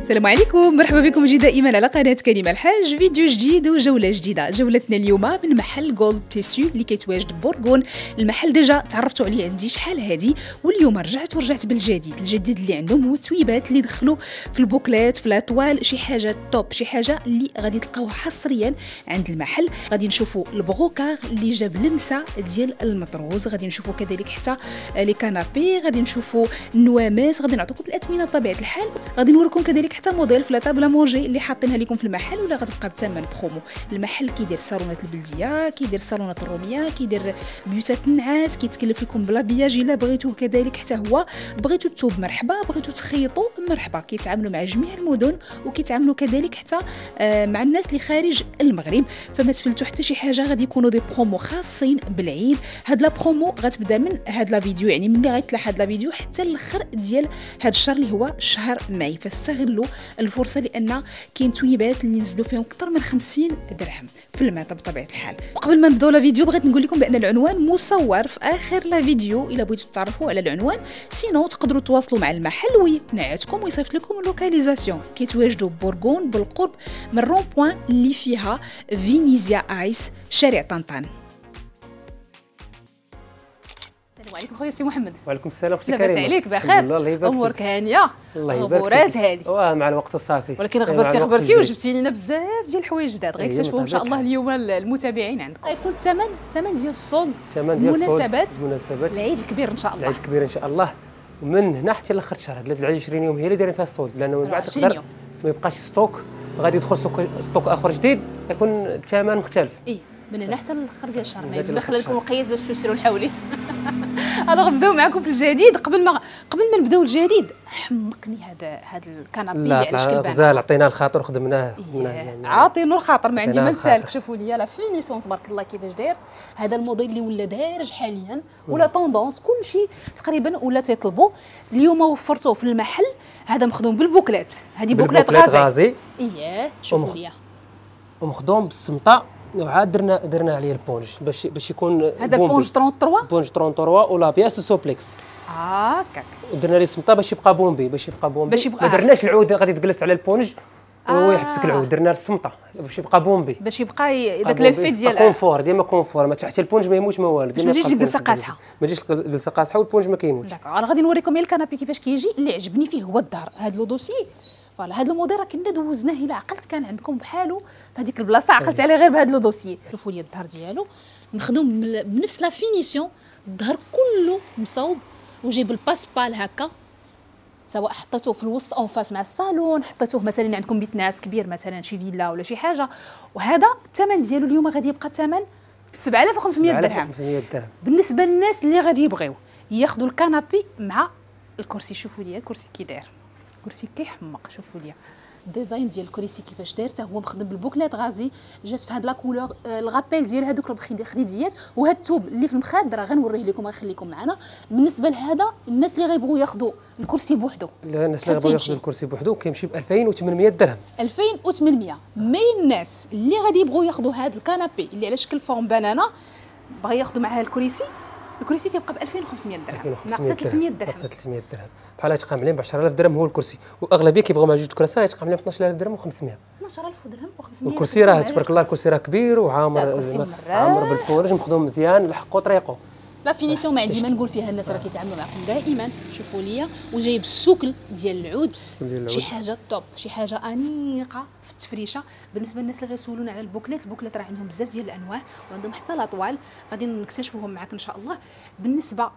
السلام عليكم، مرحبا بكم دائما على قناه كريمه الحاج. فيديو جديد وجوله جديده. جولتنا اليوم من محل جولد تيسيو اللي كيتواجد بورغون. المحل ديجا تعرفتوا عليه عندي شحال هادي، واليوم رجعت بالجديد. الجديد اللي عندهم هو التويبات اللي دخلوا في البوكلات في لاطوال، شي حاجه توب، شي حاجه اللي غادي تلقاوها حصريا عند المحل. غادي نشوفوا البروكار اللي جاب لمسه ديال المطروز، غادي نشوفوا كذلك حتى لي كانابي، غادي نشوفوا النوامات، غادي نعطيكم الاثمنه بطبيعه الحال، غادي نوريكم كذلك حتى موديل في لا طابله مونجي اللي حاطينها لكم في المحل ولا غتبقى بثمن برومو. المحل كيدير صالونات البلديه، كيدير صالونات الروميه، كيدير بيوتات النعاس، كيتكلف لكم بلا بياج الا بغيتوه كذلك حتى هو. بغيتو الثوب مرحبا، بغيتو تخيطوا مرحبا، كيتعاملوا مع جميع المدن وكيتعاملوا كذلك حتى مع الناس اللي خارج المغرب. فما تفلتوا حتى شي حاجه، غادي يكونوا دي برومو خاصين بالعيد. هاد لا برومو غتبدا من هاد لا فيديو، يعني ملي غيطلع هاد لا فيديو حتى الاخر ديال هاد الشهر اللي هو شهر ماي. فاستغلوا الفرصه لان كاين تويبات اللي نزلوا فيهم اكثر من 50 درهم في الماطا بطبيعه الحال. وقبل ما نبداو لا فيديو بغيت نقول لكم بان العنوان مصور في اخر لا فيديو الا بغيتوا تعرفوا على العنوان. سينو تقدروا تواصلوا مع المحل ويتنعتكم ويصيفط لكم اللوكاليزاسيون. كيتواجدوا بورغون بالقرب من رون بوين اللي فيها فينيزيا ايس شارع طنطان. السلام عليكم خويا سي محمد. وعليكم السلام اختي كريمه. لاباس عليك؟ بخير؟ الله يبارك فيك. امورك هانيه؟ الله يبارك فيك. غبورات هادي مع الوقت الصافي. ولكن غبرتي وجبتي لنا بزاف ديال الحوايج جداد غيكتشفوا ان شاء الله اليوم المتابعين عندكم. غيكون الثمن ديال الصول، المناسبات العيد الكبير ان شاء الله. العيد الكبير ان شاء الله، ومن هنا حتى لاخر الشهر. هاد 20 يوم هي اللي دايرين فيها الصول، لانه من بعد تقدر ما يبقاش ستوك، غادي يدخل ستوك اخر جديد، يكون الثمن مختلف. من هنا حتى الاخر ديال الشهر ما يدخل لكم القياس باش تشريوا الحولي. انا غنبداو معكم في الجديد. قبل ما نبداو الجديد، حمقني هذا الكنابي اللي على شكل غزال، عطيناه الخاطر وخدمناه عاطينو الخاطر، ما عندي ما نسالك. شوفوا لي لا فينيسيون تبارك الله كيفاش داير هذا الموديل اللي ولا دارج حاليا ولا طوندونس، كلشي تقريبا ولا تيطلبوا. اليوم وفرتوه في المحل. هذا مخدوم بالبوكلات، هذه بوكلات غازي. شوفوا لي ومخدوم بالسمطه، وعاد درنا عليه البونج باش يكون هذا البونج 33 بونج 33 ولا بياس سوبليكس هكاك. ودرنا ليه السمطه باش يبقى بومبي ما درناش العود غادي تجلس على البونج وهو يحبسك العود. درنا السمطه باش يبقى بومبي، باش يبقى داك لافي ديال كونفور، ديما كونفور، ما تحت البونج ما يموتش ما والو، ما تجيش الجلسه قاصحه، ما تجيش الجلسه قاصحه والبونج ما كيموتش. انا غادي نوريكم الكنابي كيفاش كيجي. اللي عجبني فيه هو الظهر، هذا لو دوسي فوالا. هذا الموديل راه كنا دوزناه، الا عقلت كان عندكم بحالو في هذيك البلاصه، عقلت عليه غير بهذا لو دوسي. شوفوا لي الظهر ديالو مخدوم بنفس لا فينيسيون، الظهر كله مصوب وجايب الباسبال هكا، سواء حطيتوه في الوسط اون فاس مع الصالون، حطيتوه مثلا عندكم بيت ناس كبير مثلا شي فيلا ولا شي حاجه. وهذا الثمن ديالو اليوم غادي يبقى الثمن 7500 درهم. بالنسبه للناس اللي غادي يبغيو ياخذوا الكنابي مع الكرسي. شوفوا لي الكرسي كي داير، كرسي كيحمق. شوفوا لي الديزاين ديال الكرسي كيفاش داير، حتى هو مخدم بالبوكلات غازي، جات في هاد لا كولور الغابيل ديال هذوك الخديديات. وهاد الثوب اللي في المخاد راه غنوريه لكم، غنخليكم معنا. بالنسبه لهذا الناس اللي غيبغوا ياخذوا الكرسي بوحدو، الناس اللي غيبغوا ياخذوا الكرسي بوحدو كيمشي ب 2800 درهم. 2800. مي الناس اللي غادي يبغوا ياخذوا هاد الكنابي اللي على شكل فورم بنانه، بغا ياخذوا معاه الكرسي تيبقى ب 2500 درهم، ناقصه 300 درهم. ناقصه 300 درهم بحال غيتبقى مليان ب 10000 درهم هو الكرسي. واغلبيه كيبغيو مع جوج كراسي غيتبقى مليان ب 12000 درهم و500. 12000 درهم و500. الكرسي راه تبارك الله، الكرسي راه كبير وعامر بالبونج، مخدوم مزيان لحقو طريقو. لا فينيسيون ما عندي ما نقول فيها، الناس راه كيتعاملوا معكم دائما. شوفوا ليا وجايب السكل ديال العود، شي حاجه توب، شي حاجه انيقه في التفريشه. بالنسبه للناس اللي غيسولونا على البوكلات راه عندهم بزاف ديال الانواع، وعندهم حتى الاطوال غادي نكتشفوهم معاك ان شاء الله. بالنسبه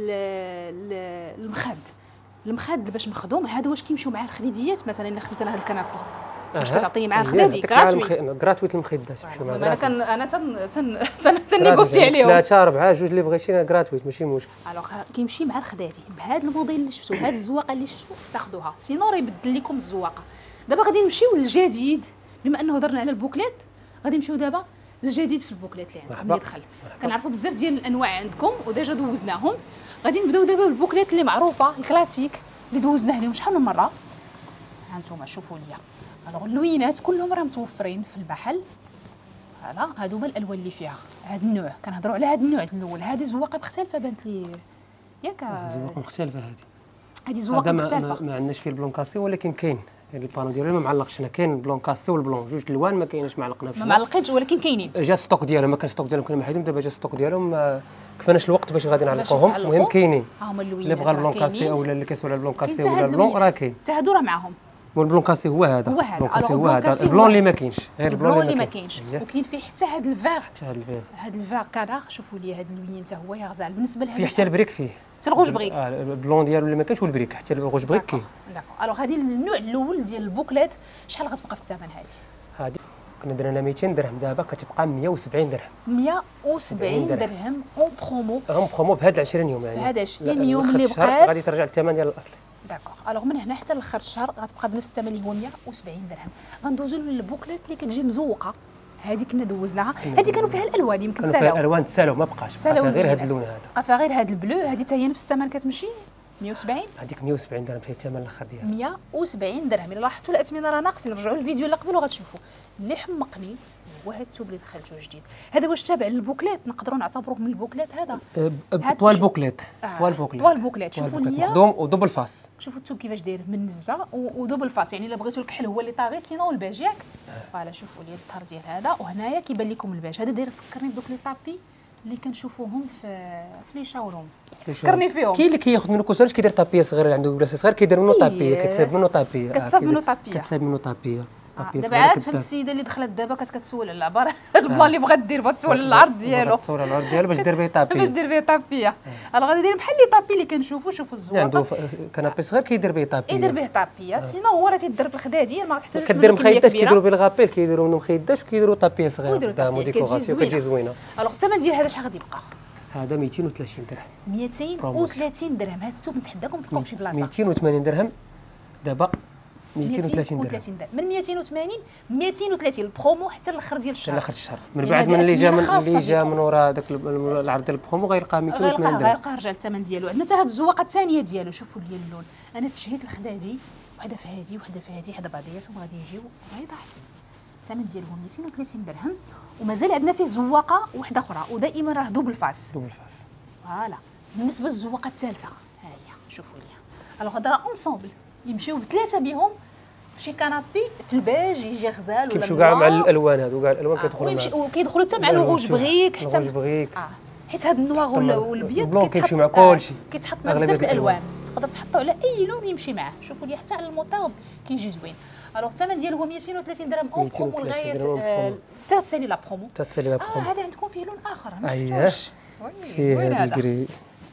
المخاد باش مخدوم، هذا واش كيمشيو مع الخديديات مثلا الا خديت انا هذا الكنابي واش كتعطيني معاه الخدادي غراتويت المخدات. انا تنيغوسي عليهم 3 4 جوج اللي بغيتي غراتويت ماشي مشكل. الوغ كيمشي مع الخدادي بهذا الموديل اللي شفتوا، هذه الزواقه اللي شفتوا تاخذوها، سينو راه يبدل لكم الزواقه. دابا غادي نمشيو للجديد، بما انه هضرنا على البوكلات غادي نمشيو دابا للجديد في البوكلات اللي عندكم اللي دخل. كنعرفوا بزاف ديال الانواع عندكم وديجا دوزناهم. غادي نبداو دابا بالبوكلات اللي معروفه الكلاسيك اللي دوزناه لهم شحال من مره. ها انتم شوفوا ليا، الوغ اللوينات كلهم راه متوفرين في المحل. فوالا هادو هما الالوان اللي فيها هاد النوع. كنهضروا على هاد النوع الاول. هذه زواقه مختلفه بانت لي ياك، زواقه مختلفه. هذه زواقه مختلفه ما عندناش فيه البلونكاسي، ولكن كاين البانو ديالها ما معلقش هنا، كاين البلون كاسي والبلون جوج الوان ما كاينش معلقنا ما معلقينش ولكن كاينين. جا ستوك ديالهم، ما كان ستوك ديالهم كنا محيدين، دابا جا ستوك ديالهم كفاناش الوقت باش غادي نعلقوهم. المهم كاينين، ها هما اللوينات اللي بغى البلون كاسي او اللي كيسول على البلون كاسي ولا البلون راه كاين. حتى هادو راه معاهم. والبلون كاسي هو هذا، البلون كاسي هو هذا، البلون اللي ما كاينش، غير البلون اللي ما كاينش. وكاين فيه حتى هذا الفيغ، هذا الفيغ كادر. شوفوا لي هذا اللوين حتى هو يا غزال. بالنسبه لهذا فيه حتى البريك، فيه حتى الغوج بريك، البلون ديالو اللي ما كاينش والبريك، حتى الغوج بريك كاين. داكور. الوغ هذه النوع الاول ديال البوكليت شحال غتبقى في الثمن هذه؟ كنا درنا 200 درهم، دابا كتبقى 170 درهم. 170 درهم اون برومو. اون برومو في هاد 20 يوم، يعني في هاد 20 يوم اللي بقات غادي ترجع للثمن ديال الاصلي. داكوغ. الوغ من هنا حتى لاخر الشهر غتبقى بنفس الثمن اللي هو 170 درهم. غندوزو للبوكليت اللي كتجي مزوقه، هذه كنا دوزناها. هذه كانوا فيها الالوان، يمكن كانوا فيها الالوان تسالوا، ما بقاش فيها غير هذا اللون هذا، بقى فيها غير هذا البلو. هذه حتى هي نفس الثمن كتمشي 170. هذيك 170 درهم فيها الثمن الاخر ديالها 170 درهم. الا لاحظتوا الاثمنه راه ناقصين، رجعوا للفيديو اللي قبل وغتشوفوا. اللي حمقني هو هذا الثوب اللي دخلته جديد. هذا واش تابع للبوكليت؟ نقدروا نعتبروه من البوكليت هذا؟ طوال بوكليت، طوال بوكليت. شوفوا لي مخدوم ودوبل فاس. شوفوا الثوب كيفاش داير من نزه ودوبل فاس، يعني الا بغيتوا الكحل هو اللي طاغي، سينو الباج ياك. فوالا شوفوا لي الظهر ديال هذا، وهنايا كيبان لكم الباج. هذا داير فكرني بدوك لي طابي اللي كنشوفوهم في لي شاوروم، فكرني فيهم. كاين اللي كياخذ منه كوساج كيدير طابيه صغير، عنده بلاصه صغير كيدير منه طابيه، كتصايب منه طابيه، كتصايب منه طابيه. دابا عاد فهمت السيده اللي دخلت دابا كتسول على العباره البلان اللي بغات دير، بغات تسول على العرض ديالو، تسول على العرض ديالو باش دير به طابيه، باش دير به طابيه. راه غادي يدير بحال لي طابي اللي كنشوفوا. شوفوا الزواقه، عنده كنابي صغير كيدير به طابيه، يدير به طابيه. سينو هو راه تيدير بالخداديه، ما تحتاجوش كدير مخيدات، كيديروا بالغابيل، كيديروا منهم مخيدات وكيديروا طابيه صغيره دامو ديكوراسيون كتجي زوينه. الوغ الثمن ديال هذا شحال غادي يبقى؟ هذا 230 درهم. 230 درهم. هذا الثوب نتحداكم تلقاو في شي بلاصه 280 درهم، دابا 230 درهم. من 230 البرومو حتى الاخر ديال الشهر، لاخر الشهر. من بعد من اللي جا من ورا داك العرض ديال البرومو غيلقى 280 درهم، غيلقى رجع الثمن ديالو. عندنا حتى هاد الزواقه الثانيه ديالو. شوفوا لي اللون، انا تشهيت الخدادي، وحده في هادي وحده في هادي، حدا بعضياتهم غادي يجيو بيضاء. الثمن ديالو 230 درهم. ومازال عندنا فيه زواقه وحده اخرى، ودائما راه دوبل فاس. فوالا. بالنسبه للزواقه الثالثه ها هي، شوفوا ليها. الوغ هذا راه اونسومبل يمشيو بثلاثه بهم في شي كنابي في الباج، يجي غزال ولا كيمشيو كاع مع الالوان هادو، كاع الالوان كيدخلوا معاه، وكيدخلوا حتى مع الغوج بريك، حتى الغوج بريك. حيت هاد النوار والابيض كيمشيو مع كلشي، كيتحط مع بزاف الالوان، تقدر تحطوا على اي لون يمشي معاه. شوفوا لي حتى على الموطارد كيجي زوين. الوغ الثمن ديالو هو 230 درهم اون برومو لغايه تاتسالي لا برومو. هذا عندكم فيه لون اخر ما شفتوش فيه هذا الكري.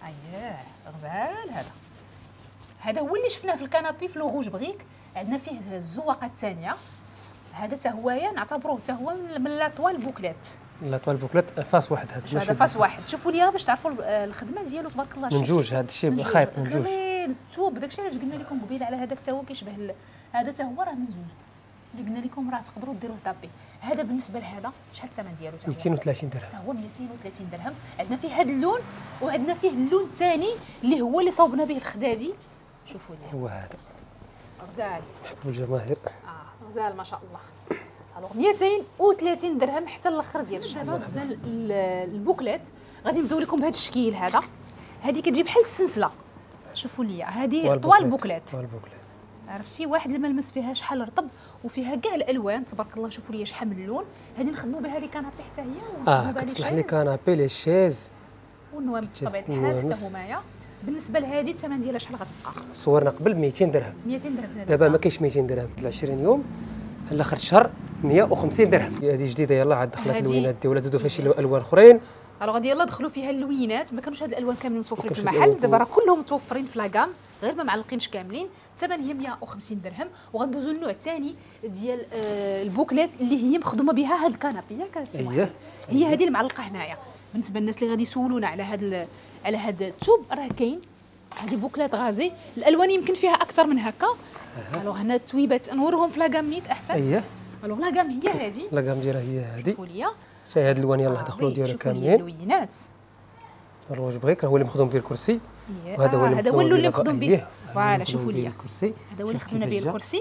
غزال. هذا هو اللي شفناه في الكنابي في الغوج بريك. عندنا فيه الزواقه الثانيه، هذا حتى هويا نعتبروه حتى هو من لاطوال بوكليت. لاطوال بوكليت فاس واحد، هذا فاس واحد. شوفوا لي باش تعرفوا الخدمه ديالو تبارك الله. من جوج، هذا الشيء خايط من جوج. الثوب داكشي علاش قلنا لكم قبيله على هذاك حتى هو كيشبه هذا حتى هو راه من زوج اللي قلنا لكم راه تقدروا ديروه طابي. هذا بالنسبه لهذا شحال الثمن ديالو؟ 230 درهم. حتى هو 230 درهم. عندنا فيه هذا اللون، وعندنا فيه اللون الثاني اللي هو اللي صوبنا به الخدادي. شوفوا لي هو هذا غزال، محبوب الجماهير. غزال ما شاء الله. الوغ 230 درهم حتى الاخر ديال الشهر. دابا البوكليت غادي نبداو لكم بهذا الشكل هذا. هذه كتجي بحال السلسله. شوفوا لي هذه طوال بوكليت. عرفتي واحد الملمس فيها شحال رطب، وفيها كاع الالوان تبارك الله. شوفوا لي شحال من اللون. هذه نخدموا بها لي كنابي حتى هي، كتصلح لي كنابي لي شيز والنوامس بطبيعه الحال حتى هما. بالنسبه لهذه الثمن ديالها شحال غتبقى؟ صورنا قبل ب 200 درهم. 200 درهم دابا ما كاينش 200 درهم. 20 يوم لاخر الشهر 150 درهم. هذه جديده يلاه عاد دخلت اللوينات ديالها، زادوا فيها شي الوان اخرين. غادي يلاه دخلوا فيها اللوينات. ما كانوش هاد الالوان كاملين متوفرين في المحل، دابا راه كلهم متوفرين في لاكام، غير ما معلقينش كاملين. الثمن هي 150 درهم. وغندوزو للنوع الثاني ديال البوكليت اللي هي مخدومه بها هاد الكنابي ياك السي محمد. هي هذه المعلقه هنايا. بالنسبه للناس اللي غادي يسولونا على هاد الثوب، راه كاين هذه بوكليت غازي. الالوان يمكن فيها اكثر من هكا. الوغ هنا التويبات نورهم في لاكام نيت احسن. الوغ لاكام هي هذه، لاكام ديالها هي هذه. شوفوا لي حتى هاد الوان يلاه دخلوا ديالها كاملين. اللوينات الروج بريك هو اللي مخدوم به الكرسي، وهذا هو اللي مخدوم به. فوالا شوفوا لي الكرسي، هذا هو اللي خدمنا به الكرسي.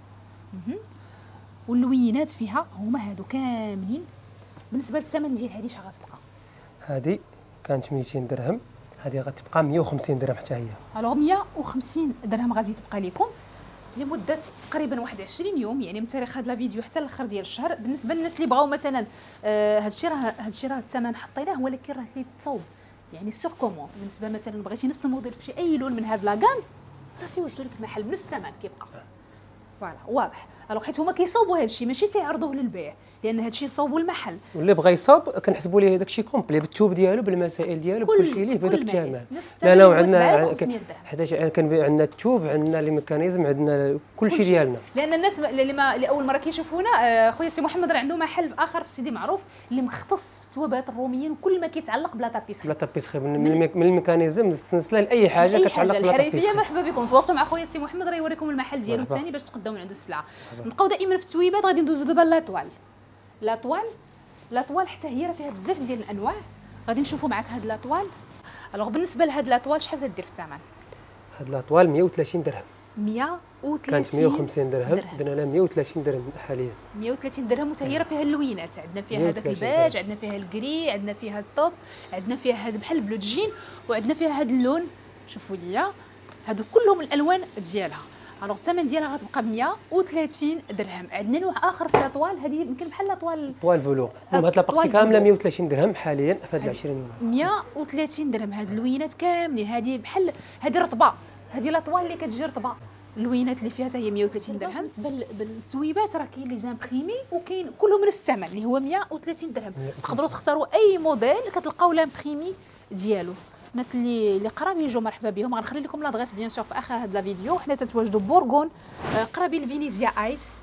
واللوينات فيها هما هادو كاملين. بالنسبه للثمن ديال هذه شحال غتبقى؟ هذه كانت 200 درهم، هذه غتبقى 150 درهم حتى هي. الوغ 150 درهم غادي تبقى لكم. لمده تقريبا 21 يوم، يعني من تاريخ هذا الفيديو حتى الاخر ديال الشهر. بالنسبه للناس اللي بغاو مثلا هذا الشيء راه الثمن حطيناه، ولكن راه كيتصاوب يعني سور كومون. بالنسبه مثلا بغيتي نفس الموديل في شي اي لون من هذا لاكام راه تيوجدوا لك المحل بنفس الثمن كيبقى. فوالا واضح. الوغ حيت هما كيصاوبوا هذا الشيء ماشي تيعرضوه للبيع، لان هذا الشيء صاوبوا المحل. واللي بغى يصاوب كنحسبوا ليه داك الشيء كومبلي بالتوب ديالو بالمسائل ديالو بكل شيء ليه بهذاك الثمن. لا لا عندنا حيتاش كان عندنا التوب، عندنا لي ميكانيزم، عندنا كل شيء ديالنا. لان الناس اللي اول مره كيشوفونا، خويا سي محمد راه عنده محل اخر في سيدي معروف اللي مختص في التوابات الروميين وكل ما كيتعلق بلا تابيسري. بلا تابيسري من الميكانيزم السلسله لاي حاجه كتعلق بلا تابيسري. الحريفيه مرحبا بكم. تواصلوا مع خويا سي محمد راه يوريكم المحل ديالو الثاني باش تقداو من عنده السلعه. نبقاو دائما في التويبات. غادي ندوزو دابا لاطوال حتى هي راه فيها بزاف ديال الانواع. غادي نشوفوا معك هاد لاطوال. الوغ بالنسبه لهاد لاطوال شحال تدير في الثمن؟ هاد لاطوال 130 درهم. 130 كانت 150 درهم، درنا لها 130 درهم حاليا. 130 درهم وتا هي راه فيها اللوينات. عندنا فيها هذاك الباج، عندنا فيها الكري، عندنا فيها الطوب، عندنا فيها هذا بحال البلو جين، وعندنا فيها هذا اللون. شوفوا ليا هادو كلهم الالوان ديالها. الوغ الثمن ديالها غتبقى ب 130 درهم. عندنا نوع اخر في الاطوال، هذه يمكن بحال الاطوال فولور. هاد لابارتي كامله 130 درهم حاليا في هاد 20 يوم. 130 درهم هاد اللوينات كاملين. هذه بحال هذه رطبه، هذه الاطوال اللي كتجي رطبه. اللوينات اللي فيها حتى هي 130 درهم. بالنسبه للتويبات راه كاين لي زامبريمي وكاين كلهم نفس الثمن اللي هو 130 درهم. تقدروا تختاروا اي موديل كتلقاو لامبريمي ديالو. الناس اللي قراب يجوا مرحبا بهم. غنخلي لكم لادغيس بيان سور في اخر هذا الفيديو. حنا تتواجدوا بورغون قرابين لفينيزيا ايس.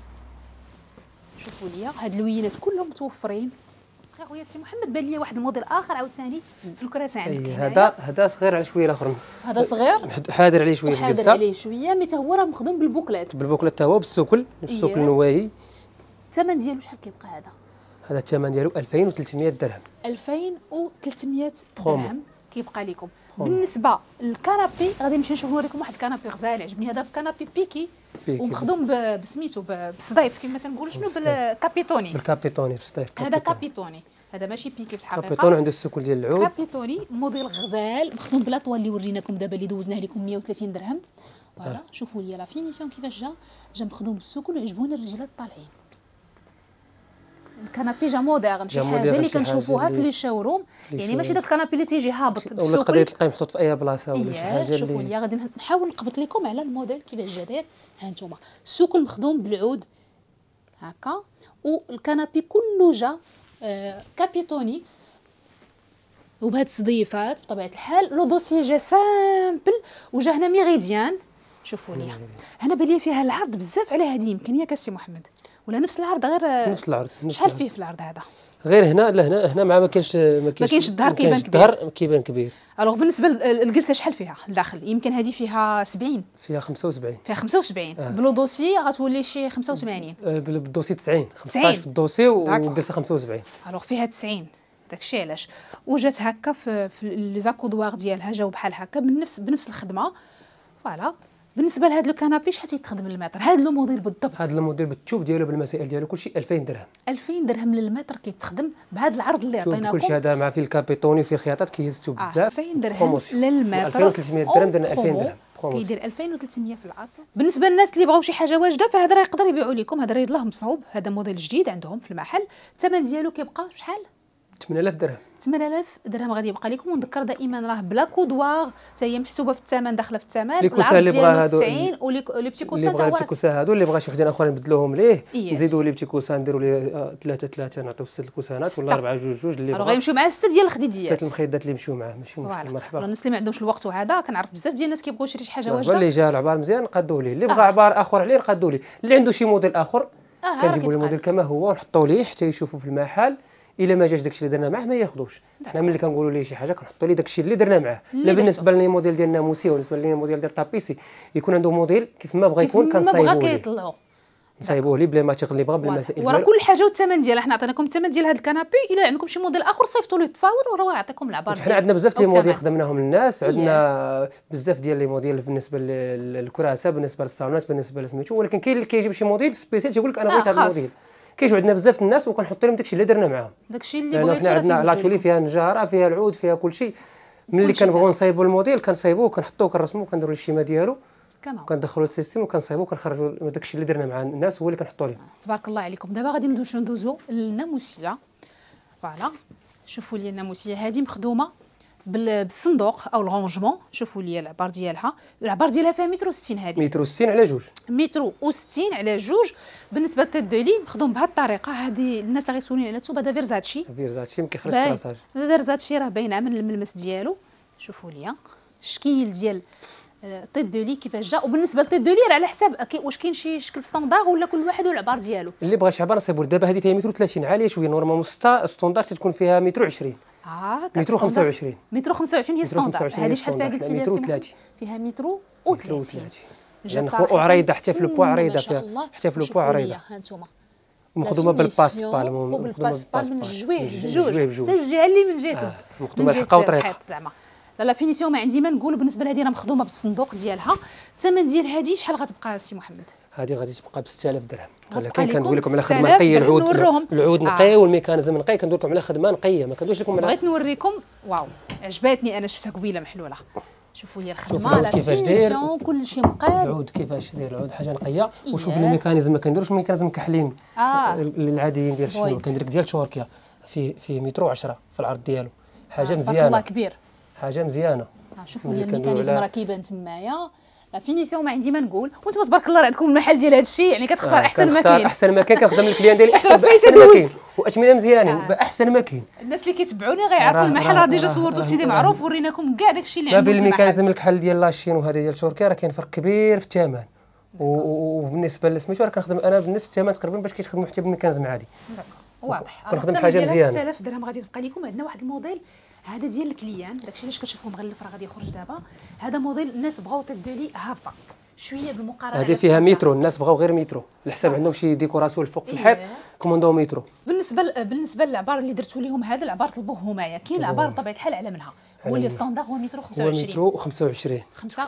شوفوا ليا هاد اللوينات كلهم متوفرين. خويا سي محمد بان لي واحد الموديل اخر عاوتاني في الكراسه عندك. هذا صغير على شويه الاخر. هذا صغير حاضر عليه شويه القصه. حاضر عليه شويه مي تا هو راه مخدوم بالبوكلات. حتى هو بالسكل، السكل النواهي. الثمن ديالو شحال كيبقى هذا الثمن ديالو 2300 درهم. 2300 درهم كيبقى لكم. بالنسبه للكنابي غادي نمشي نشوف نوريكم واحد الكنابي غزال عجبني. هذا في كنابي بيكي ومخدوم بسميتو بالصديف كما تنقولوا. شنو بالكابيتوني؟ بالكابيتوني بالصديف. هذا كابيتوني، هذا ماشي بيكي في الحقيقه. كابيتوني عنده السكل ديال العود. كابيتوني موديل غزال مخدوم بالاطوال اللي وريناكم دابا اللي دوزناه لكم 130 درهم. فوالا شوفوا لي لا فينيسيون كيفاش جا مخدوم بالسكل. وعجبوني الرجالات الطالعين. الكنابي جا موديرن، شي حاجه اللي كنشوفوها في لي شاوروم. يعني ماشي داك الكنابي اللي تيجي هابط بالسكل ولا تقدري تلقايه محطوط في اي بلاصه ولا شي حاجه. شوفوا لي غادي نحاول نقبط لكم على الموديل كيفاش جا داير. ها انتم السكل مخدوم بالعود هكا، والكنابي كله جا كابيتوني وبهاد الصديفات بطبيعه الحال. لو دوسي جا سامبل وجا هنا ميريديان. شوفوا لي هنا بان لي فيها العرض بزاف على هذه. يمكن ياك السي محمد ولا نفس العرض؟ غير نفس العرض. شحال فيه في العرض هذا؟ غير هنا لا هنا مع ما كاينش الظهر كيبان كبير. كيبان كبير. الوغ بالنسبه للجلسه شحال فيها الداخل؟ يمكن هذه فيها 70. فيها 75. فيها 75. بلو دوسي غتولي شي 85. بالدوسي 90. 15 في الدوسي والجلسه 75. الوغ فيها 90. داكشي علاش. وجات هكا في لي زاكودوار ديالها جاو بحال هكا بنفس الخدمه. فوالا بالنسبه لهذا لو كانابي شحال تيتخدم للمتر؟ هذا لو موديل بالضبط، هذا الموديل بالتوب ديالو بالمسائل ديالو كلشي 2000 درهم. 2000 درهم للمتر كيتخدم بهذا العرض اللي عطيناكم. كلشي هذا مع فيه الكابيتوني وفيه الخياطات كيهزتو بزاف. 2000 درهم للمتر. 2300 درهم درنا 2000 درهم. كيدير 2300 في العصر. بالنسبه للناس اللي بغاو شي حاجه واجده فهذا راه يقدر يبيعوا لكم. هذا راه يضلاه مصوب. هذا موديل جديد عندهم في المحل. الثمن ديالو كيبقى شحال؟ 8000 درهم. 8000 درهم غادي يبقى لكم. ونذكر دائما راه بلا كودوار حتى هي محسوبه في الثمن، داخله في الثمن. العرض اللي بغا هادو 90 ولي بتي كوسان تا هو بتي كوسان هادو اللي بغا شي وحدين اخرين نبدلوهم ليه نزيدوا ليه بتي كوسان نديروا ليه 3 نعطيو 6 الكوسانات ولا 4 2 اللي بغا غيمشيو معاه 6 ديال الخديديات. 6 المخيدات اللي يمشيو معاه ماشي مشكل. مرحبا. الناس اللي ما عندهمش الوقت وهذا كنعرف بزاف ديال الناس كيبغيو يشري شي حاجه واجده. اللي جا العبار مزيان نقادوه ليه، اللي بغى عبار اخر عليه نقادوه ليه، اللي عنده شي موديل اخر كنجيبوا الموديل كما هو ونحطوه ليه حتى يشوفوا في المحل. الا ما جاش داكشي اللي درنا معاه ما ياخذوش. حنا ملي كنقولوا ليه شي حاجه كنحطوا ليه داكشي اللي درنا معاه. لا بالنسبه لنا موديل ديال ناموسي وبالنسبه لنا موديل ديال طابيسي يكون عنده موديل كيف ما بغى يكون كنصايبوه ليه بلا ما تيغ اللي بغى بالمسائل وراه كل حاجه والثمن ديالها. حنا عطيناكم الثمن ديال هذا الكنابي. الا عندكم شي موديل اخر صيفطوا ليه التصاور وراه يعطيكم العبار. حنا عندنا بزاف ديال الموديل خدمناهم للناس. عندنا بزاف ديال لي موديل بالنسبه للكراسه، بالنسبه للصالونات، بالنسبه لسميتو. ولكن كاين اللي كيجيب شي موديل سبيسيال تيقول لك انا بغيت هذا الموديل. كيجيو عندنا بزاف الناس وكنحط لهم داكشي اللي درنا معاهم. داكشي اللي بغيتو. حنا عندنا لاتولي فيها النجاره فيها العود فيها كلشي. ملي كنبغيو نصايبوا الموديل كنصايبوه كنحطوه كنرسموه كنديروا الشيمه ديالو كندخلوا السيستم وكنصايبوا وكنخرجوا داكشي اللي درنا مع الناس هو اللي كنحطوا لهم. تبارك الله عليكم. دابا غادي ندوزو للناموسيه. فوالا شوفوا لي الناموسيه هذه مخدومه بالصندوق او الغونجمون. شوفوا لي العبار ديالها فيها متر و60. هذه متر و60 على جوج، متر و60 على جوج. بالنسبه للتدولي مخدوم بهذه الطريقه. هذه الناس اللي غيسولوني على الثوب هذا فيرزاتشي ما كيخرجش طراساج. فيرزاتشي راه باينه من الملمس ديالو. شوفوا لي الشكل ديال التدولي كيفاش جا. وبالنسبه للتدولي راه على حساب واش كاين شي شكل ستاندار ولا كل واحد والعبار ديالو. اللي بغى شي عباره نصيبوا. دابا هذه فيها متر و30 عاليه شويه، نورمالمون ستاندار تكون فيها متر و20. متر و25. متر و25 هي ستاندار. هذه شحال فيها قلتي لي؟ متر و30. فيها متر و30. جات عريضه حتى في البوا عريضه فيها، حتى في البوا عريضه. ها انتم مخدومه بالباسبال وبالباسبال من بجوج حتى الجهه اللي من جهه مخدومه الحقه وطريقه زعما. لا فينيسيون ما عندي ما نقول. بالنسبه لهذه راه مخدومه بالصندوق ديالها. الثمن ديال هذه شحال غتبقى السي محمد؟ هذه غادي تبقى ب 6000 درهم. ولكن كندوي لكم على خدمه نقيه. العود نقي والميكانيزم نقي. كندوي لكم على خدمه نقيه، ما كندويش لكم على. بغيت نوريكم. واو عجباتني انا شفتها قبيله محلوله. شوفوا لي الخدمه لا كيفاش داير كلشي مقاد. العود كيفاش داير العود حاجه نقيه. وشوف الميكانيزم ما كنديروش ميكانيزم كحلين العاديين ديال الشنو. كندير ديال تركيا في متر و10 في العرض ديالو. حاجه مزيانه الله كبير. حاجه مزيانه. شوفوا لي الميكانيزم راه كيبان تمايا. لا فينيسيون ما عندي ما نقول. وانتم تبارك الله راه عندكم المحل ديال هذا الشيء. يعني كتختار احسن ما كاين. احسن ما كاين كنخدم الكليان ديالي احسن ما كاين واثمنه مزيانين باحسن ما كاين. الناس اللي كيتبعوني غيعرفوا المحل راه ديجا صورته في سيدي معروف وريناكم كاع داكشي اللي عندهم. الميكانيزم الكحل ديال لاشين وهذا ديال تركيا راه كاين فرق كبير في الثمن. وبالنسبه لسميتو راه كنخدم انا بنفس الثمن تقريبا باش كيتخدموا حتى بالميكانيزم عادي. واضح. كنخدم حاجه مزيانه. 6000 درهم غادي تبقى لكم. عندنا واحد الموديل هذا ديال الكليان. داكشي علاش كتشوفوه مغلف راه غادي يخرج دابا. هذا موديل الناس بغاو تدولي هابطه شويه بالمقارنه. هذه فيها مترو. الناس بغاو غير مترو الحساب. عندهم شي ديكوراسيون الفوق في الحيط كوموندو مترو. بالنسبه للعبار اللي درتوا لهم هذا العبار طلبوه همايا. كاين العبار بطبيعه الحال على منها. هو اللي ستاندار هو متر و25. هو متر و25.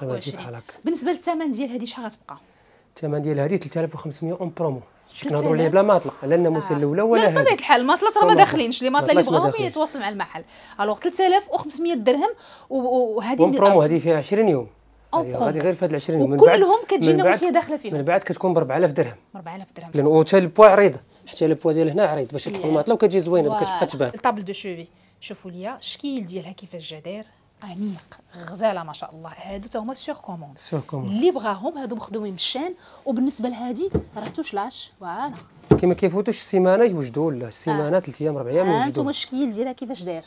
بالنسبه للثمن ديال هذه شحال غتبقى؟ الثمن ديال هذه 3500 اون برومو. كنهضروا عليه بلا ماطله لا الناموسيه الاولى ولا هذه. بطبيعه الحال الماطلات راه ما داخلينش. لي ماطله اللي بغاهم يتواصل مع المحل. الوغ 3500 درهم. وهذه اون برومو هذه فيها 20 يوم. غادي غير في هاد 20 يوم. من بعد كلهم كتجي ناموسيه داخله فيهم. من بعد كتكون ب 4000 درهم. 4000 درهم. لان حتى البوا عريضه. حتى البوا ديال هنا عريض باش تدخل الماطله وكتجي زوينه ما كتبقى تبان. الطابل دو شوفي. شوفوا لي الشكل ديالها كيفاش جا داير. انيق غزاله ما شاء الله. هادو تا هما سور كوموند. اللي بغاهم هادو مخدومين بالشان. وبالنسبه لهادي راه توشلاش. فوالا كيما كيفوتوش السيمانه يوجدوا ولا السيمانه 3 ايام 4 ايام يوجدوا. هانتوما الشكل ديالها كيفاش داير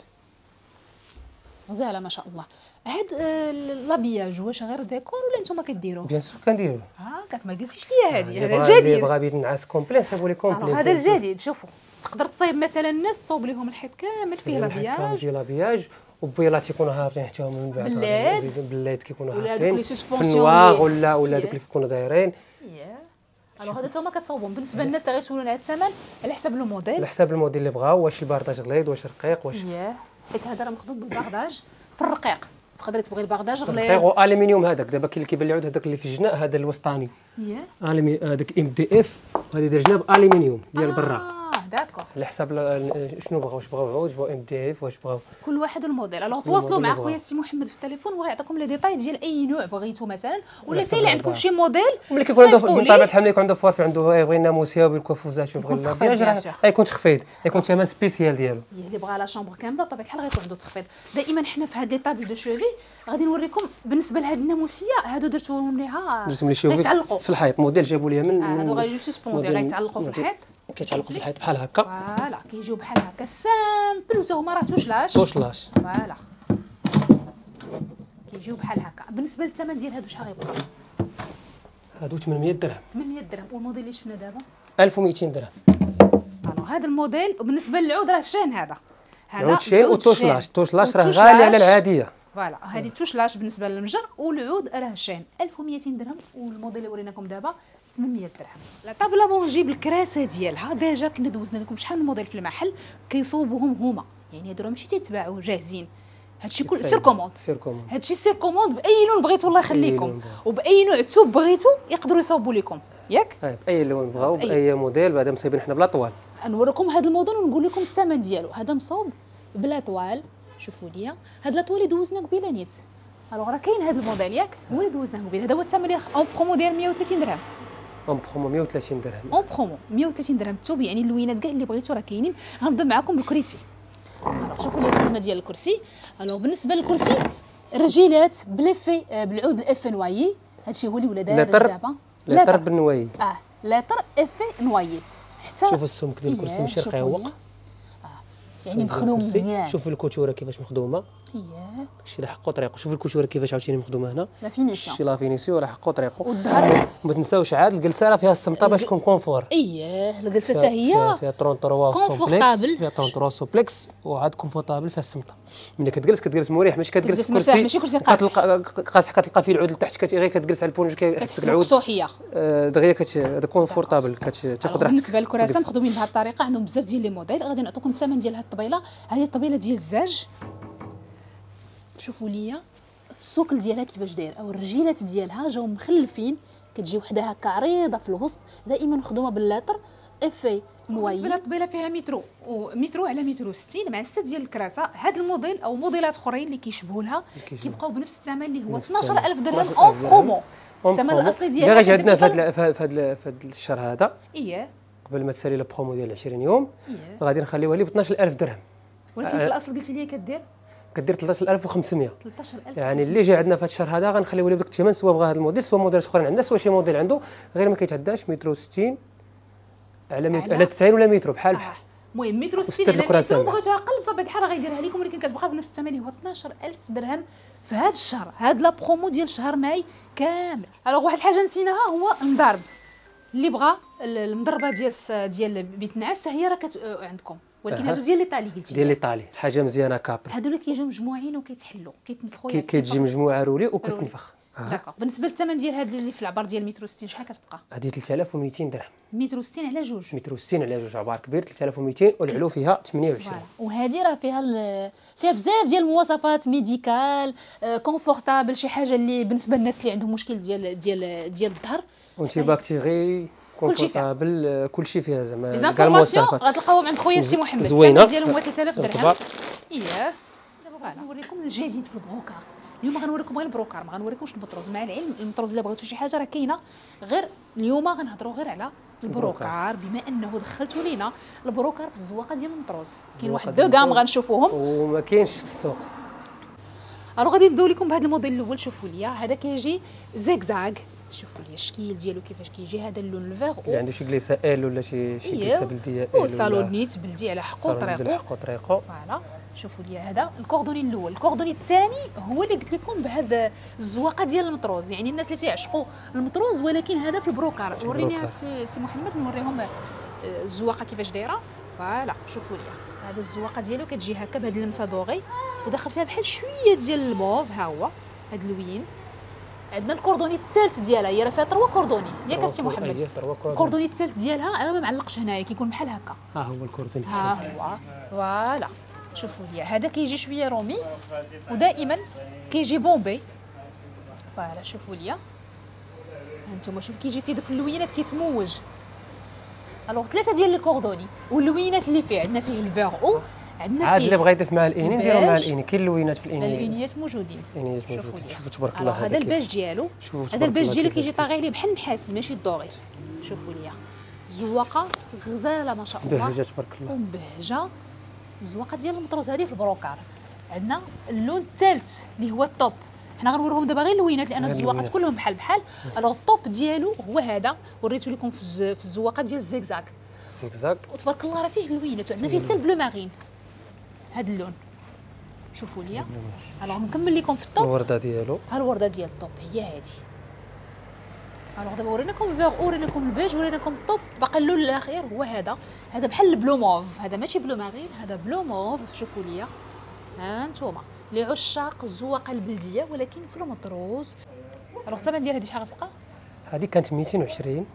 غزاله ما شاء الله. هاد لابياج واش غير ديكور ولا نتوما كديروه؟ بيان سور كنديروه. هاكاك ما قلتيش ليا هادي. هذا الجديد. اللي بغا بيت نعاس كومبلي صيفوا لي كومبلي. هذا الجديد. شوفوا تقدر تصايب مثلا الناس تصوب لهم الحيط كامل فيه لابياج. فيه لابياج وبيلات يكونوا هابطين حتى هما من بعد. بالليد كيكونوا هابطين في النواغ ولا دوك اللي كيكونوا دايرين. الوغ هذا نتوما كتصاوبهم. بالنسبه للناس اللي غيسولون على الثمن على حساب الموديل. على حساب الموديل اللي بغاو. واش البارداج غليظ واش رقيق واش. حيت هذا راه مخدوم بالبارداج في الرقيق. تقدري تبغي البارداج غليظ. رقيق والومنيوم. هذاك دابا كاين اللي كيبان العود هذاك اللي في الجناء هذا الوسطاني. هذاك ام دي اف غادي يدير جناب الومنيوم ديال برا. داكور. على حساب شنو بغاو. واش بغاو عود بغاو ام دي اف واش بغاو. كل واحد الموديل. الوغ تواصلوا مع خويا السي محمد في التليفون وغيعطيكم لي ديتاي ديال اي نوع بغيتو مثلا. ولا حتى اللي عندكم شي موديل ملي كيكون عنده من طبيعه الحال ملي يكون عنده فورفي عنده بغي الناموسيه وبغي الكوافوزات وبغي البياج غيكون تخفيض. يكون ثمن سبيسيال ديالو. اللي بغى لا شامبر كامله بطبيعه الحال غيكون عنده تخفيض. دائما حنا في هاد لي طابل دو شوفي غادي نوريكم بالنسبه لهاد الناموسيه. هادو درتوهم ليها في الحيط. موديل جابوا ليا من هادو غيجيو سسبوندي غيتعلقوا في الحيط. كيتعلقوا في الحيط بحال هكا. فوالا كيجيو بحال هكا سامبل وتا هما راه توشلاش. فوالا كيجيو بحال هكا. بالنسبه للثمن ديال هادو شحال غيبقى؟ هادو 800 درهم. 800 درهم. والموديل اللي شفنا دابا 1200 درهم. هذا الموديل. وبالنسبه للعود راه الشين هذا العود شين وتوشلاش. توشلاش راه غالي على العاديه. فوالا هذه توشلاش بالنسبه للمجر. والعود راه الشين 1200 درهم. والموديل اللي وريناكم دابا 800 درهم. لا طابله بون نجيب الكراسه ديالها. ديجا كنا دوزنا لكم شحال من موديل في المحل كيصوبوهم هما. يعني هادو راه ماشي تيتباعوا جاهزين. هادشي كل سير كوموند. هادشي سير كوموند باي لون بغيتو الله يخليكم. وباي نوع ثوب بغيتو يقدروا يصاوبوا لكم ياك. باي لون بغاو باي موديل. بعدا مصايبين حنا بلا طوال. نوريكم هذا الموديل ونقول لكم الثمن ديالو. هذا مصوب بلا طوال. شوفوا ليا هاد لاطوال اللي دوزنا قبيله نيت الوغ راه كاين هذا الموديل ياك هو اللي دوزناه قبيل. هذا هو الثمن ديال اون برومو ديال 130 درهم. اون برومو 130 درهم. اون برومو 130 درهم الثوب، يعني اللوينات كاع اللي بغيتو راه كاينين. غنبدا معكم بالكريسي. الوغ شوفوا لي الخدمه ديال الكرسي. الوغ بالنسبه للكرسي رجيلات بليفي بالعود الاف نوايي، هادشي هو اللي ولا داير دابا. لاتر بالنوايي. لاتر اف نوايي. حتى شوفوا السمك ديال الكرسي ماشي رقيق، يعني مخدوم مزيان. شوفوا الكوتوره كيفاش مخدومه. داكشي لا حقو طريقو. شوفوا الكوتوره كيفاش عاوتاني مخدومه هنا. لا فينيسيون. شي لا فينيسيون راه حقو طريقو. والظهر ما تنساوش عاد الجلسه راه فيها السمطه باش تكون كونفور. الجلسه حتى هي فيها 33 سوبلكس. فيها 33 سوبلكس وعاد كونفورطابل فيها السمطه. ملي كتجلس مريح، ماشي كتجلس كرسي ماشي كرسي قاصح. قاصح كتلقى فيه العود لتحت غير كتجلس على البونج كتحس العود صوحيه دغيا كونفورطابل كتاخذ راحتك. بالنسبه للكراسه مخدومين بهذه الطريقه، عندهم بزاف ديال لي موديل. غادي نعطيكم الثمن ديال هذه الطبيله. هذه الطبيله ديال الزاج. شوفوا ليا السوكل ديالها كيفاش داير، او الرجيلات ديالها جاو مخلفين، كتجي وحده هكا عريضه في الوسط، دائما مخدومه باللاتر افي نوايي. بالنسبه للطبيله فيها مترو ومترو على مترو 60 مع 6 ديال الكراسه. هذا الموديل او موديلات اخرين اللي كيشبهوا لها كيبقاو بنفس الثمن اللي هو 12000 درهم اون برومو. الثمن الاصلي ديالها غير عندنا في هذا الشهر هذا قبل ما تسالي البرومو ديال 20 يوم غادي نخليوها لي ب 12000 درهم، ولكن في الاصل قلتي لي كدير 13500. 13000 يعني اللي جاي عندنا في هذا الشهر هذا غنخليوه ليه بداك الثمن، سواء بغى هذا الموديل سواء موديلات اخرين عندنا، سواء شي موديل عنده غير ما كيتعداش مترو 60 على 90 ولا مترو بحال بحال. المهم مترو 60 على مترو بغيتو اقل بطبيعه الحال راه غيديرها لكم، ولكن كتبقى بنفس الثمن اللي هو 12000 درهم في هذا الشهر. هاد لا برومو ديال شهر ماي كامل. الوغ واحد الحاجه نسيناها هو المضارب. اللي بغى المضربه ديال بيت النعاس هي راه عندكم، ولكن هادو ديال ليطالي قلتي ديال ليطالي حاجه مزيانه كابل. هادو اللي كيجيو مجموعين وكيتحلوا كيتنفخوا، كتجي مجموعه رولي وكتنفخ. داكوغ. بالنسبه للثمن ديال هاد اللي في العبار ديال مترو 60 شحال كتبقى؟ هذه 3200 درهم. مترو 60 على جوج. مترو 60 على جوج عبار كبير 3200 والعلو فيها 28. وهذه راه فيها بزاف ديال المواصفات ميديكال كونفورطابل، شي حاجه اللي بالنسبه للناس اللي عندهم مشكل ديال الظهر وانتي باكتيري كونفورطابل كلشي فيها زعما كاع المواصفات غتلقاوهم عند خويا السي محمد. زوينه ديالهم هو 3000 درهم. دابا غنوريكم الجديد في البروكار. اليوم غنوريكم غير البروكار، ما غنوريكمش المطروز. مع العلم المطروز الا بغيتو شي حاجه راه كاينه، غير اليوم غنهضروا غير على البروكار بما انه دخلتوا لينا البروكار في الزواقه ديال المطروز. كاين واحد دو كام غنشوفوهم وما كاينش في السوق. الو غادي نبداو لكم بهذا الموديل الاول. شوفوا ليا هذا كيجي زيكزاغ. شوفوا لي الشكل ديالو كيفاش كيجي. هذا اللون الفيغ اللي عنده شي كليسه ال ولا شي كليسه بلديه ال وصالونيت بلدي على حقو طريقو. فوالا شوفوا لي هذا الكوردوني الاول. الكوردوني الثاني هو اللي قلت لكم بهذا الزواقه ديال المطروز، يعني الناس اللي تيعشقوا المطروز، ولكن هذا في البروكار. وريني سي محمد نوريهم الزواقه كيفاش دايره. فوالا شوفوا لي هذا الزواقه ديالو كتجي هكا بهذه اللمسه دوغي وداخل فيها بحال شويه ديال الموف. ها هو هذا اللوين. عندنا الكوردوني الثالث ديالها، هي راه فيها 3 كوردوني ياك السي محمد. الكوردوني الثالث ديالها انا ما معلقش هنايا، كيكون بحال هكا. ها هو الكوردوني. ها هو فوالا شوفوا لي هذا كيجي شويه رومي ودائما كيجي بومبي. فوالا شوفوا لي هانتوما شوف كيجي فيه دوك اللوينات كيتموج. الوغ 3 ديال الكوردوني واللوينات اللي فيه عندنا فيه الفيغ او، عندنا فيه عاد اللي بغى يضيف مع الاني نديرو مع الاني. كاين اللوينات في الاني، الانيات موجودين. شوفوا تبارك الله. هذا الباج ديالو، هذا الباج ديالو كيجي طاغي عليه بحال النحاسي ماشي الدوغي. شوفوا لي زواقه غزاله ما شاء الله، بهجه تبارك الله ومبهجه. الزواقه ديال المطروز هذه في البروكار. عندنا اللون الثالث اللي هو الطوب. حنا غنوريهم دابا غير اللوينات لان الزواقات كلهم بحال بحال. الوغ الطوب ديالو هو هذا، وريتو لكم في الزواقه ديال الزيكزاك. وتبارك الله راه فيه اللوينات، وعندنا فيه حتى البلو مارين هذا اللون. شوفوا لي الوغ نكمل لكم في الطوب. الورده ديالو، ها الورده ديال الطوب هي هذه. الوغ دابا وريناكم الفيغ، وريناكم البيج، وريناكم الطوب. باقي اللون الاخير هو هذا بحال البلو موف. هذا ماشي بلو مارين، هذا بلو موف. شوفوا لي ها نتوما لعشاق الزواقه البلديه ولكن في المطروز. الوغ الثمن ديال هذه شحال غتبقى؟ هذه كانت 220.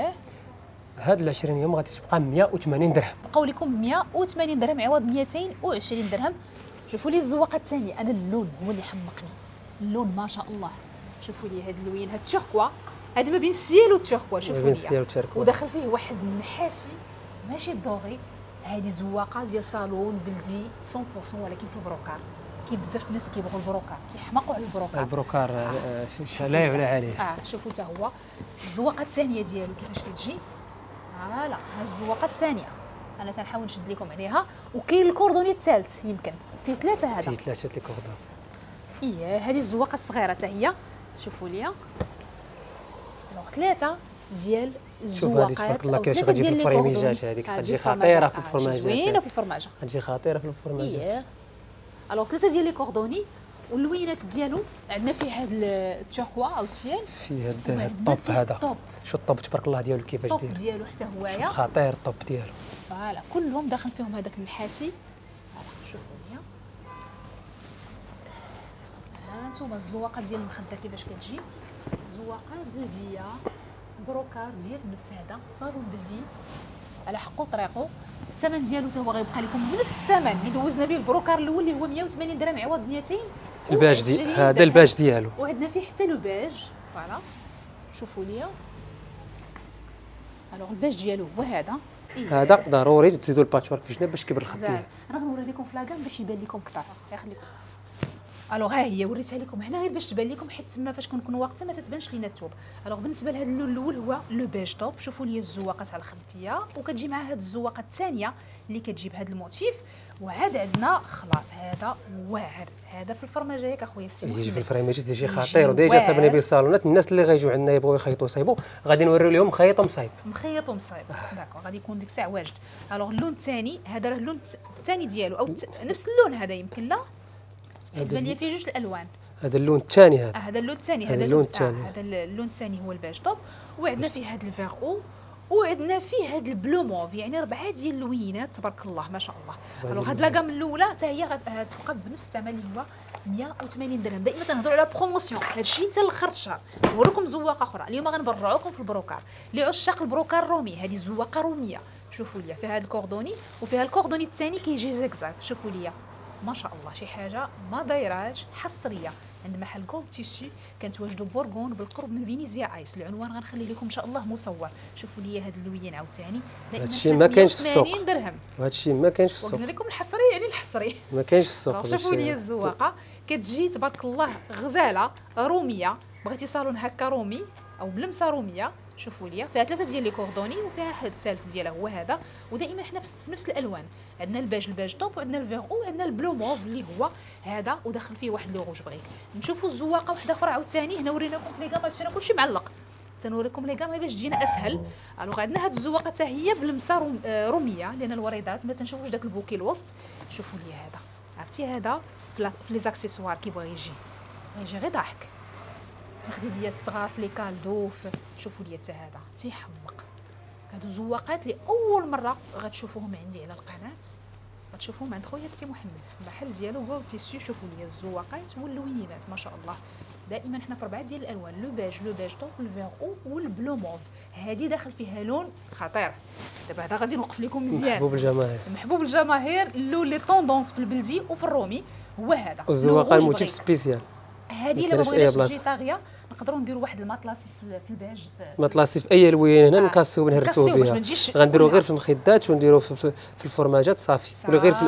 هاد ال 20 يوم غادي تبقى 180 درهم. بقاو لكم 180 درهم عوض 220 درهم. شوفوا لي الزواقه الثانيه. انا اللون هو اللي حمقني، اللون ما شاء الله. شوفوا لي هاد اللوين، هاد التوركوا، هذا ما بين السيال والتوركوا. شوفوا لي وداخل فيه واحد النحاسي ماشي الدوغي. هذه زواقه ديال صالون بلدي 100% ولكن في البروكار. كاين بزاف الناس كيبغوا البروكار، كيحماقوا على البروكار. البروكار لا يعلى عليه. شوفوا حتى هو الزواقه الثانيه ديالو كيفاش كتجي. فوالا ها الزواقه الثانيه انا تنحاول نشد لكم عليها. وكاين الكوردوني الثالث يمكن فيه 3 هذا. فيه 3 لي كوردون. هذه الزواقه الصغيره حتى هي شوفوا ليا. 3 ديال الزواقات او 3 ديال الفريميجات. هذيك كتجي خطيره في الفرماجات. زوينه في الفرماجه. كتجي خطيره في الفرماجات. الوغ 3 ديال لي كوردوني واللوينات ديالو عندنا فيه هذا التوركوا او السيان. فيه هذا الطوب هذا. شو الطوب تبارك الله ديالو كيفاش داير. الطوب ديالو حتى هوايا خطير الطوب ديالو. فوالا كلهم داخل فيهم هذاك النحاسي. شوفوا ليا هانتوما الزواقه ديال المخده كيفاش كتجي. زواقه بلديه بروكار ديال نفس هذا صالون بلدي على حقه طريقه. الثمن ديالو حتى هو غيبقى لكم بنفس الثمن اللي دوزنا به البروكار الاول اللي هو 180 درهم عوض 200. الباج هذا الباج ديالو. وعندنا فيه حتى لو باج. فوالا شوفوا ليا. الوغ الباج ديالو هو هذا. هذا ضروري تزيدوا الباتشورك في الجناب باش كيبر الخديه. انا غنوري لكم في لاكام باش يبان لكم كثر. خليكم. الوغ ها هي وريتها لكم هنا غير باش تبان لكم، حيت تما فاش كنكونوا واقفين ما تتبانش لينا الثوب. الوغ بالنسبه لهذا اللون الاول هو لو بيج توب. شوفوا لي الزواقه تاع الخديه وكتجي مع هذه الزواقه الثانيه اللي كتجي بهذا الموتيف. وعاد عندنا خلاص هذا واعر. هذا في الفرماجه ياك اخويا السي محمد. يجي في الفريماجات يجي خطير. وديجا صابنا به الصالونات. الناس اللي غيجيو عندنا يبغوا يخيطوا صايبوا غادي نوريو لهم خيط ومصايب. مخيط ومصايب داكور غادي يكون ديك الساعه واجد. الوغ اللون الثاني هذا راه اللون الثاني ديالو او نفس اللون هذا يمكن لا تبان لي فيه جوج الالوان. هذا اللون الثاني هذا. هذا اللون الثاني. هذا اللون الثاني. هذا اللون الثاني هو الباج توب. وعندنا فيه هذا الفيغ او وعندنا فيه هذا البلو موف. يعني 4 ديال اللوينات تبارك الله ما شاء الله. الوغ هاد لاكام الاولى حتى هي غتبقى بنفس الثمن اللي هو 180 درهم. دائما تنهضروا على بروموسيون هادشي حتى لاخر الشهر. نوريكم زواقه اخرى اليوم غنبرعوكم في البروكار لعشاق البروكار الرومي. هذه زواقه روميه. شوفوا ليا فيها هذا الكوردوني وفيها الكوردوني الثاني كيجي زيكزاك. شوفوا ليا ما شاء الله شي حاجه ما دايراش حصريه عند محل جولد تيسو. كنتواجدوا بورغون بالقرب من فينيزيا ايس. العنوان غنخلي لكم ان شاء الله مصور. شوفوا لي هذا اللوين عاوتاني دائما هادشي ما كاينش في السوق. 80 درهم. وهادشي ما كاينش في السوق. قلنا لكم الحصري يعني الحصري ما كاينش في السوق. شوفوا لي الزواقه كتجي تبارك الله غزاله روميه. بغيتي صالون هكا رومي او بلمسه روميه. شوفوا لي فيها 3 ديال لي كوردوني وفيها واحد الثالث ديالها هو هذا. ودائما حنا في نفس الالوان. عندنا الباج توب وعندنا الفيغ او وعندنا البلو موف اللي هو هذا وداخل فيه واحد لو روج بغيك. نشوفوا الزواقه واحده اخرى عاوتاني. هنا وريناكم في لي كام هادشي كلشي معلق. تنوريكم لي كام باش تجينا اسهل. الوغ عندنا هاد الزواقه حتى هي بلمسه روميه لان الوريدات ما تنشوفوش داك البوكي الوسط. شوفوا لي هذا عرفتي هذا في لي زاكسيسوار كيبغي يجي غير ضاحك. الخديديات الصغار في لي كالدو. شوفوا لي حتى هذا تيحمق. هادو زواقات اللي اول مره غتشوفوهم عندي على القناه. غتشوفوهم عند خويا السي محمد في المحل ديالو هو تيسيو. شوفوا لي الزواقات واللوينات ما شاء الله. دائما حنا في 4 ديال الالوان لو باج توب الفيغ او والبلو موف. هذه داخل فيها لون خطير. دابا هذا غادي نوقف لكم مزيان. محبوب الجماهير اللون لي طوندونس في البلدي وفي الرومي هو هذا. الزواقه الموتيف سبيسيال. هذه الا بغينا شي طاغيه نقدروا نديروا واحد المطلاسي في الباج. مطلاسي في اي لوين هنا نكاسيو ونهرسوه بها. غنديروا غير في المخدات ونديروا في الفرماجات صافي. ولا غير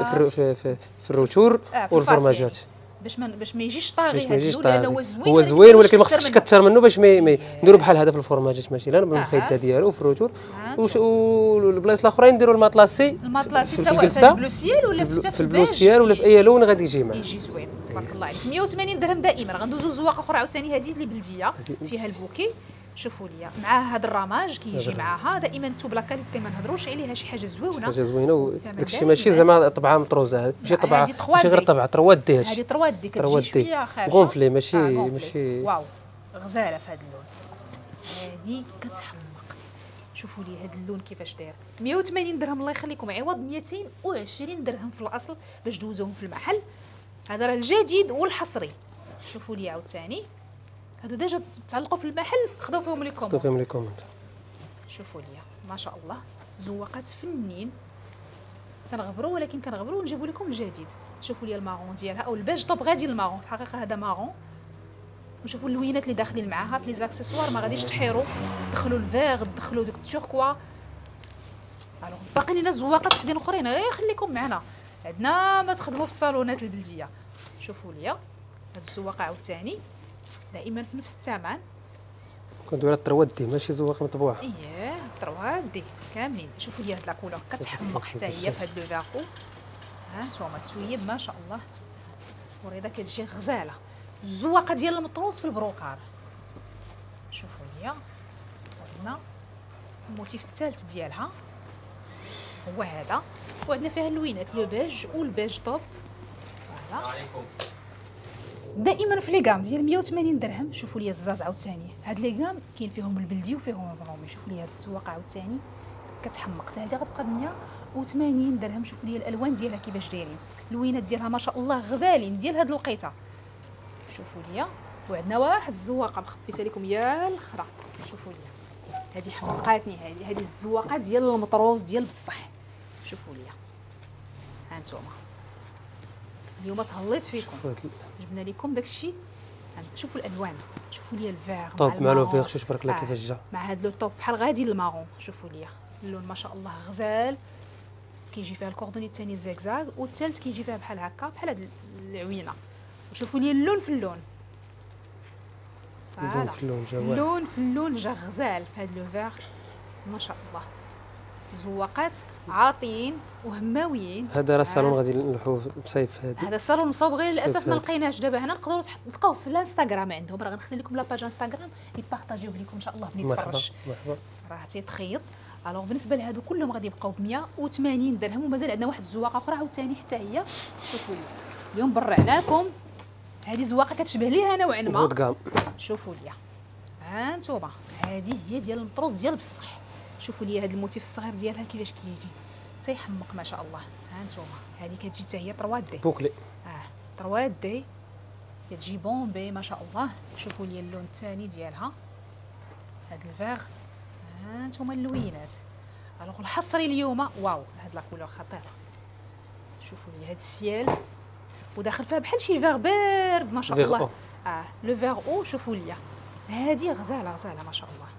في الروتور والفرماجات باش ما يجيش طاغي. هذا هو زوين ولكن ما خصكش كثر منه باش ما نديروا بحال هذا في الفرماجات ماشي لا بالمخده ديالو في الروتور. والبلايص الاخرين نديروا المطلاسي سواء في البلو سيال ولا في البلو سيال ولا في اي لون غادي يجي معاه. يجي زوين تبارك الله عليك. 180 درهم دائما. غندوزو زواقه اخرى عاوتاني هذه اللي بلديه فيها البوكي. شوفوا لي مع هذا الرماج كيجي معاها دائما الثوب لا كاليتي ما نهضروش عليها شي حاجه زوينه. وداك الشيء ماشي زعما طبعه مطروزه. ماشي طبعه ماشي غير طبعه 3 دي. هذه 3 دي كتجي شويه خارجه غونفلي ماشي واو غزاله في هذا اللون. هذه كتحمق. شوفوا لي هذا اللون كيفاش داير. 180 درهم الله يخليكم عوض 220 درهم في الاصل باش دوزوهم في المحل. هذا راه الجديد والحصري. شوفوا لي عاوتاني هادو ديجا تعلقوا في المحل خداو فيهم لي كوموند. شوفوا لي ما شاء الله زواقات فنين. تنغبروا ولكن كنغبروا ونجيبوا لكم الجديد. شوفوا لي المارون ديالها او الباج طوب غادي المارون. الحقيقه هذا مارون. وشوفوا اللوينات اللي داخلين معاها في لي زاكسيسوار ما غاديش تحيروا. دخلوا الفيغ دخلوا ديك التوركوا. الوغ باقي لينا زواقات وحدين اخرين غير خليكم معنا. عندنا ما تخدموا في الصالونات البلديه. شوفوا ليا هاد الزواقه عاوتاني دائما في نفس الثمن. كندوير الطروات دي ماشي زواقه مطبوعه. اييه الطروات دي كاملين. شوفوا لي هاد لاكولور كتحمق حتى هي في هاد لو فاغو. ها نتوما تسويب ما شاء الله وريضه كتجي غزاله. الزواقه ديال المطروز في البروكار. شوفوا ليا عندنا الموتيف الثالث ديالها هو هذا، وعندنا فيها اللوينات لو بيج والبيج طوب. فوالا دائما في لي غام ديال 180 درهم. شوفوا لي الزاز عاوتاني، هاد لي غام كاين فيهم البلدي وفيهم البرومي. شوفوا لي هاد الزواقه عاوتاني كتحمق، حتى هذه غتبقى 180 درهم. شوفوا لي الالوان ديالها كيفاش دايرين، اللوينات ديالها ما شاء الله غزالين ديال هاد الوقيته. شوفوا لي وعندنا واحد الزواقه مخبيتها لكم يا الاخرى. شوفوا لي هذه حمقاتني، هذه الزواقه ديال المطروز ديال بصح. شوفوا لي ها نتوما اليوم تهليت فيكم، جبنا لكم داكشي. شوفوا الالوان، شوفوا لي الفيغ طوب مع لو فيغ. شوف تبارك الله كيفاش جا مع هاد لو طوب بحال غادي المارون. شوفوا لي اللون ما شاء الله غزال، كيجي فيها الكوردوني الثاني زيكزاك والثالث كيجي فيها بحال هكا بحال هاد العوينه. وشوفوا لي اللون في اللون، اللون في اللون جا اللون في اللون جا غزال في هاد لو فيغ ما شاء الله. زواقات عاطين وهماويين. هذا راه الصالون غادي نلوحوه بصيف. هذا الصالون مصاوب غير للاسف ما لقيناش. دابا هنا نقدروا تلقاوه في الانستغرام عندهم، راه غنخلي لكم لاباج انستغرام يبارطاجيوه لكم ان شاء الله بلي تفرج. مرحبا راه تيتخيط. الوغ بالنسبه لهادو كلهم غادي يبقاو ب 180 درهم. ومازال عندنا واحد الزواقه اخرى عاوتاني حتى هي. شوفوا اليوم برعناكم هذه زواقه كتشبه ليها انا وعنمه. شوفوا لي ها نتوما هذه هي ديال المطروز ديال بصح. شوفوا لي هذا الموتيف الصغير ديالها كيفاش كيجي تيحمق ما شاء الله. ها نتوما هذه كتجي حتى هي 3 دي بوكلي. 3 دي كتجي بومبي ما شاء الله. شوفوا لي اللون الثاني ديالها هذا الفيغ. ها نتوما اللوينات. الوغ الحصري اليوم واو هاد لا كولور خطيره. شوفوا لي هاد السيال وداخل فيها بحال شي فيغ بارد ما شاء الله. لو فيغ او. شوفوا لي هذه غزاله غزاله ما شاء الله.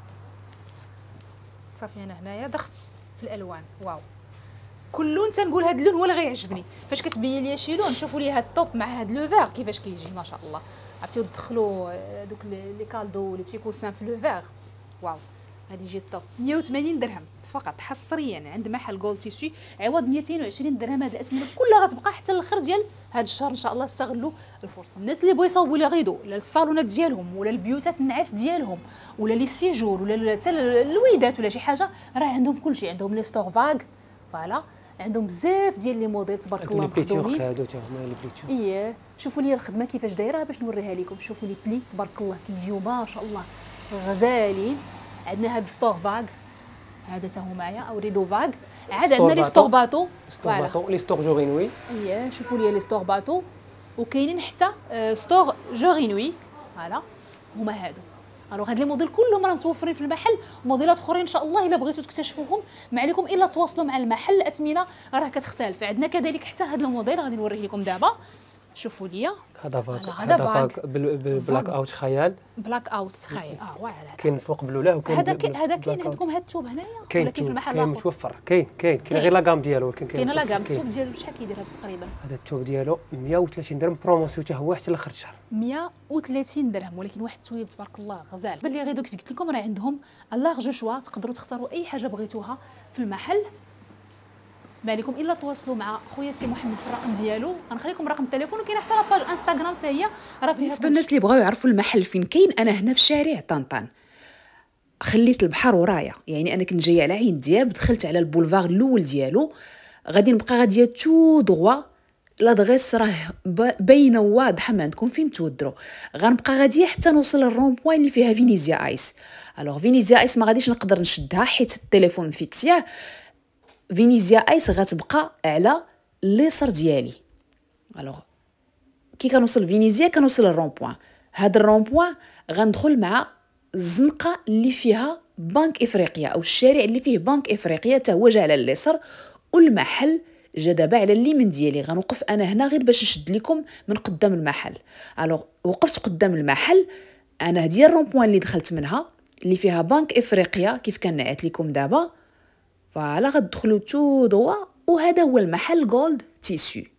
صافي انا هنايا دخت في الالوان واو كل لون تنقول هذا اللون هو اللي غيعجبني. فاش كتبين لي شي لون شوفوا لي هاد الطوب مع هاد لو فيغ كيفاش كيجي ما شاء الله. عرفتيو تدخلوا دوك لي كالدو لي بتي كوسان في لو فيغ واو. غادي يجي الطوب 180 درهم فقط حصريا عند محل جولد تيسو عوض 220 درهم. هاد الاثمنه كلها غتبقى حتى الاخر ديال هاد الشهر ان شاء الله. استغلوا الفرصه. الناس اللي بغاو يصاوبوا لي غيدو ولا الصالونات ديالهم ولا البيوتات النعاس ديالهم ولا لي سيجور ولا حتى الوليدات ولا شي حاجه راه عندهم كلشي. عندهم لي ستور فاغ فوالا، عندهم بزاف ديال لي موديل تبارك الله مخدومين. هادو تا هما لي بليتور. شوفوا لي الخدمه كيفاش دايره باش نوريها لكم. شوفوا لي بلي تبارك الله كيجيو ما شاء الله غزالين. عندنا هاد ستور فاغ هذا تا هو معايا او ريدو فاغ. عاد عندنا لي ستور باتو لي ستور جوغينوي. شوفوا لي ستور باتو وكاينين حتى ستور جوغينوي فوالا هما هادو. الوغ هاد لي موديل كلهم راه متوفرين في المحل. موديلات اخرين ان شاء الله الا بغيتوا تكتشفوهم ما عليكم الا تواصلوا مع المحل. الاثمنه راه كتختلف. عندنا كذلك حتى هاد الموديل غادي نوريه لكم دابا. شوفوا لي هذا فاك بلاك اوت خيال. بلاك اوت خيال واعر. كاين فوق بلوله وكاين هذا كاين عندكم هاد الثوب هنايا ولا كاين في المحل كاين متوفر. كاين غير لا غام ديالو ولكن كاين لا غام. الثوب ديالو شحال كيدير هذا تقريبا؟ هذا الثوب ديالو 130 درهم بروموسيون حتى هو حتى لاخر الشهر 130 درهم. ولكن واحد الثويب تبارك الله غزال. بلي غير دوك قلت لكم راه عندهم لارج شوا تقدروا تختاروا اي حاجه بغيتوها في المحل. ما عليكم الا تواصلوا مع خويا سي محمد في الرقم ديالو. غنخليكم رقم التليفون وكاين حتى لاباج انستغرام حتى هي راه فيها. بالنسبه للناس اللي بغاو يعرفوا المحل فين كاين، انا هنا في شارع طنطان خليت البحر ورايا. يعني انا كنت جايه على عين دياب دخلت على البولفار الاول ديالو غادي نبقى غاديه تو دغوا. لادغيس راه باينه واضحه ما عندكم فين تودروا. غنبقى غاديه حتى نوصل للرون بوين اللي فيها فينيزيا ايس. الوغ فينيزيا ايس ما غاديش نقدر نشدها حيت التليفون فيكسياه. فينيزيا ايس غتبقى على اليسار ديالي. الوغ كي كنوصل فينيزيا كنوصل للرون بوين. هاد الرون بوين غندخل مع الزنقه اللي فيها بنك افريقيا او الشارع اللي فيه بنك افريقيا حتى هو جا على اليسار. والمحل جا دابا على اليمين ديالي. غنوقف انا هنا غير باش نشد لكم من قدام المحل. الوغ وقفت قدام المحل انا هدي الرون بوين اللي دخلت منها اللي فيها بنك افريقيا كيف كنعت لكم دابا. فوالا غتدخلوا تو دوا وهذا هو المحل جولد تيسو.